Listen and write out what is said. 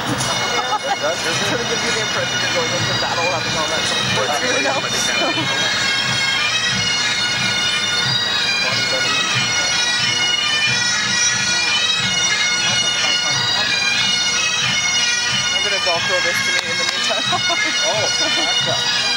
That's going to give you the impression you're going into battle, having all that sort of sports gear now. I'm going to Velcro this to me in the meantime. Oh, that's